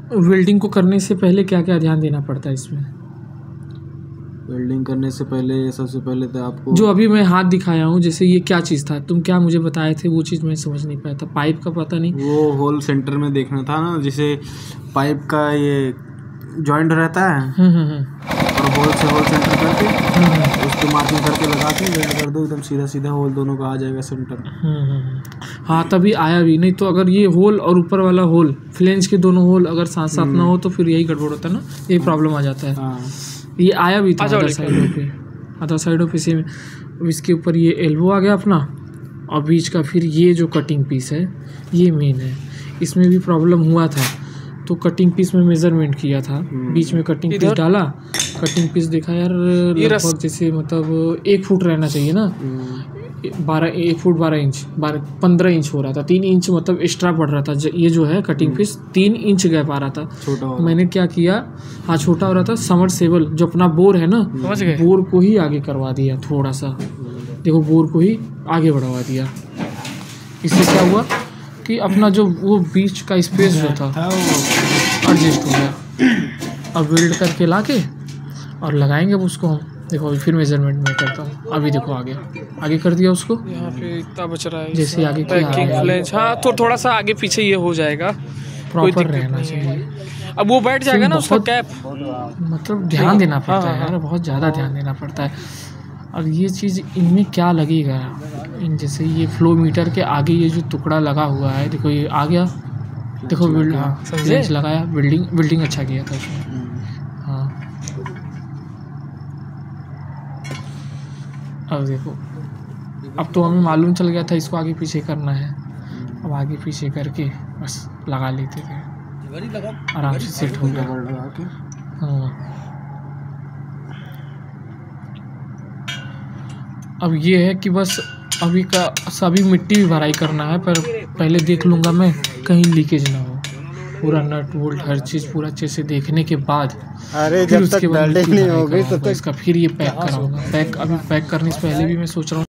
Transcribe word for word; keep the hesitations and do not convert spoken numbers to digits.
Welding को करने से पहले क्या क्या ध्यान देना पड़ता है इसमें? वेल्डिंग करने से पहले सबसे पहले तो आपको जो अभी मैं हाथ दिखाया हूँ, जैसे ये क्या चीज़ था, तुम क्या मुझे बताए थे, वो चीज़ मैं समझ नहीं पाया था। पाइप का पता नहीं, वो होल सेंटर में देखना था ना, जैसे पाइप का ये जॉइंट रहता है हम्म हम्म हम्म और होल से होल सेंटर करके हम्म, हम्म। उसको मार्किंग करके लगा के वेल्ड कर दो, एकदम सीधा सीधा होल दोनों का आ जाएगा सेंटर। हम्म हम्म। हाँ तभी आया भी नहीं, तो अगर ये होल और ऊपर वाला होल, फ्लेंज के दोनों होल अगर साथ साथ ना हो तो फिर यही गड़बड़ होता है ना, यही प्रॉब्लम आ जाता है। हाँ ये आया भी था अदर साइडों पे, अदर साइडों पे सेम। इसके ऊपर ये एल्बो आ गया अपना, और बीच का फिर ये जो कटिंग पीस है ये मेन है, इसमें भी प्रॉब्लम हुआ था। तो कटिंग पीस में मेजरमेंट किया था, बीच में कटिंग पीस डाला, कटिंग पीस देखा यार लगभग जैसे मतलब एक फुट रहना चाहिए ना, बारह एक फुट बारह इंच बारह पंद्रह इंच हो रहा था, तीन इंच मतलब एक्स्ट्रा बढ़ रहा था। ये जो है कटिंग पीस तीन इंच गैप आ रहा था, छोटा हो मैंने क्या किया, हाँ छोटा हो रहा था। समरसेबल जो अपना बोर है ना, बोर को ही आगे करवा दिया थोड़ा सा, देखो बोर को ही आगे बढ़वा दिया। इससे क्या हुआ कि अपना जो वो बीच का स्पेस जो था एडजस्ट हो गया। अब वेल्ड करके ला के और लगाएंगे अब उसको हम। देखो अभी फिर मेजरमेंट में करता हूँ, अभी देखो आगे आगे कर दिया उसको, यहाँ पे इतना बच रहा है जैसे आगे पैकिंग फ्लेंज। हाँ तो थोड़ा सा आगे पीछे ये हो जाएगा, प्रॉपर रहना चाहिए। अब वो बैठ जाएगा ना उसका कैप, मतलब ध्यान देना पड़ता है यार, बहुत ज़्यादा ध्यान देना पड़ता है। और ये चीज़ इनमें क्या लगेगा, इन जैसे ये फ्लो मीटर के आगे ये जो टुकड़ा लगा हुआ है, देखो ये आ गया, देखो बिल्ड हाँ फ्लेंज लगाया, बिल्डिंग बिल्डिंग अच्छा किया था उसमें। हाँ अब देखो, अब तो हमें मालूम चल गया था इसको आगे पीछे करना है, अब आगे पीछे करके बस लगा लेते थे, आराम से सेट हो गया। हाँ अब ये है कि बस अभी का सभी मिट्टी भी भराई करना है, पर पहले देख लूँगा मैं कहीं लीकेज ना हो, पूरा नट बोल्ट हर चीज़ पूरा अच्छे से देखने के बाद अरे फिर जब उसके तक बाद वेल्डिंग नहीं होगी तब तक इसका फिर ये पैक कराऊंगा। पैक अभी पैक करने से पहले भी मैं सोच रहा हूँ